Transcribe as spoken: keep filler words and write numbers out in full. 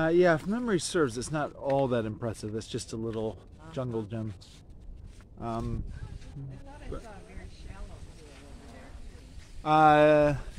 Uh, yeah, if memory serves, it's not all that impressive. It's just a little jungle gym. Um, I thought I but, saw a very shallow pool over there. uh,